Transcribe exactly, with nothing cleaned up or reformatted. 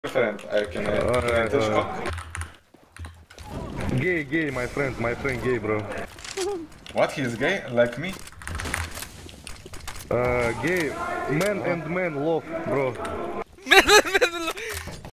friend. I can. Uh, Uh, can I touch uh, cock? Gay, gay, my friend, my friend, gay, bro. What? He's gay? Like me? Uh, gay, man and man love, bro. Man and man